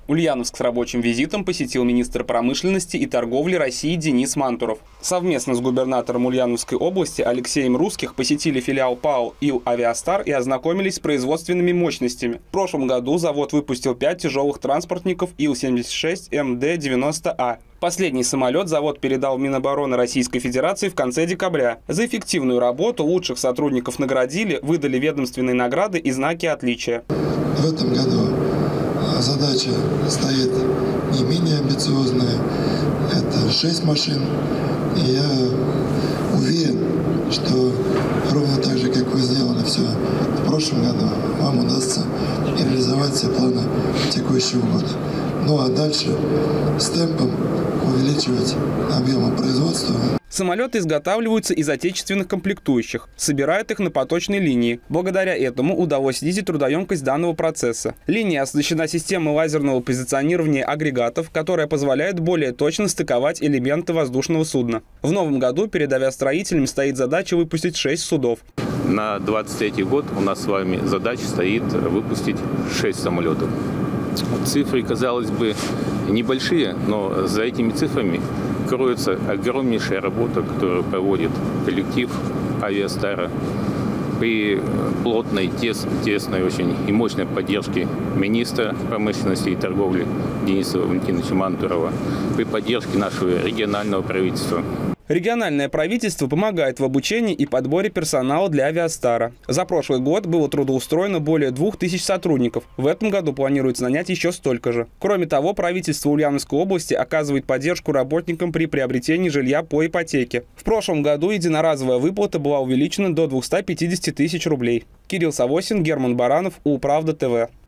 Ульяновск с рабочим визитом посетил министр промышленности и торговли России Денис Мантуров. Совместно с губернатором Ульяновской области Алексеем Русских посетили филиал ПАО «Ил-Авиастар» и ознакомились с производственными мощностями. В прошлом году завод выпустил 5 тяжелых транспортников Ил-76МД-90А. Последний самолет завод передал в Минобороны Российской Федерации в конце декабря. За эффективную работу лучших сотрудников наградили, выдали ведомственные награды и знаки отличия. В этом году задача стоит не менее амбициозная. Это 6 машин. И я уверен, что ровно так же, как вы сделали все в прошлом году, вам удастся реализовать все планы текущего года. Ну а дальше с темпом увеличивать объемы производства. Самолеты изготавливаются из отечественных комплектующих, собирают их на поточной линии. Благодаря этому удалось снизить трудоемкость данного процесса. Линия оснащена системой лазерного позиционирования агрегатов, которая позволяет более точно стыковать элементы воздушного судна. В новом году перед авиастроителями стоит задача выпустить 6 судов. На 2023 год у нас с вами задача стоит выпустить 6 самолетов. Цифры, казалось бы, небольшие, но за этими цифрами кроется огромнейшая работа, которую проводит коллектив «Авиастара» при плотной, тесной очень и мощной поддержке министра промышленности и торговли Дениса Валентиновича Мантурова, при поддержке нашего регионального правительства. Региональное правительство помогает в обучении и подборе персонала для «Авиастара». За прошлый год было трудоустроено более 2000 сотрудников. В этом году планируется нанять еще столько же. Кроме того, правительство Ульяновской области оказывает поддержку работникам при приобретении жилья по ипотеке. В прошлом году единоразовая выплата была увеличена до 250 тысяч рублей. Кирилл Савосин, Герман Баранов, Управда ТВ.